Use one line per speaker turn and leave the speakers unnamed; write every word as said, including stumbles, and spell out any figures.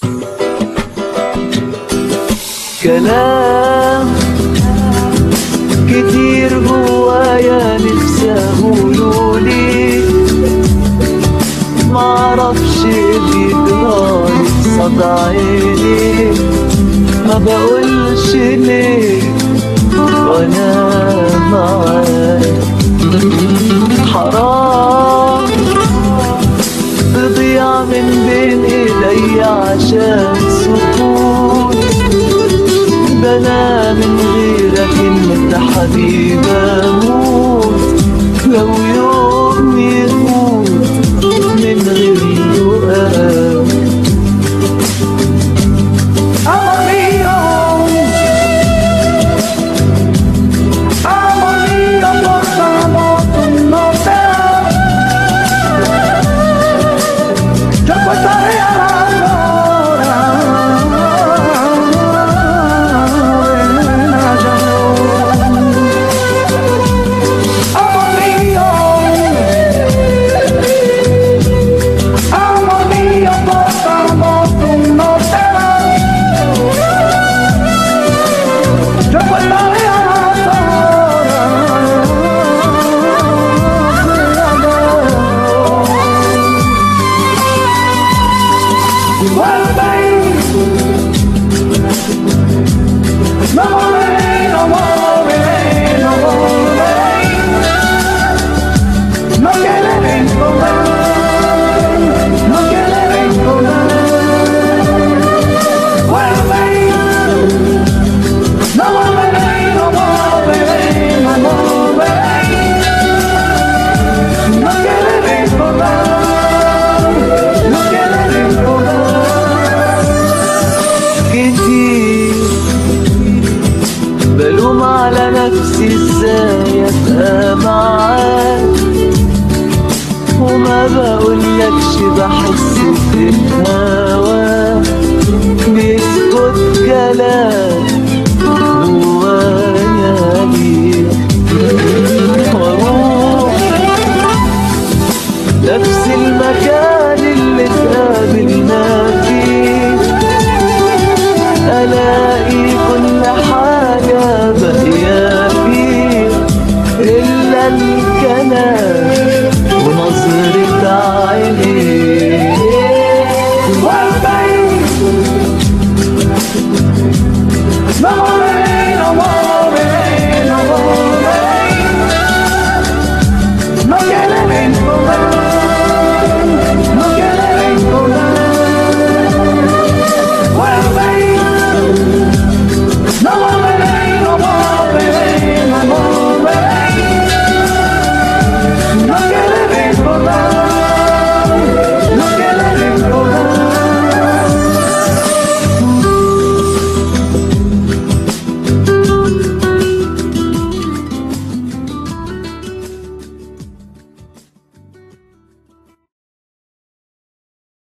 كلام كتير جوايا نفسي اقولولي، معرفش بيجرالي قصاد عيني، ما بقولش ليه وانا معاك. حرام تضيع من بين ايدي عشان سكوت، ده انا من غيرك انت حبيبي اموت، لو يوم يفوت من غير لقاك. بلوم على نفسي ازاي ابقى معاك، وما بقولكش بحس بالهوا، بيسكت كلام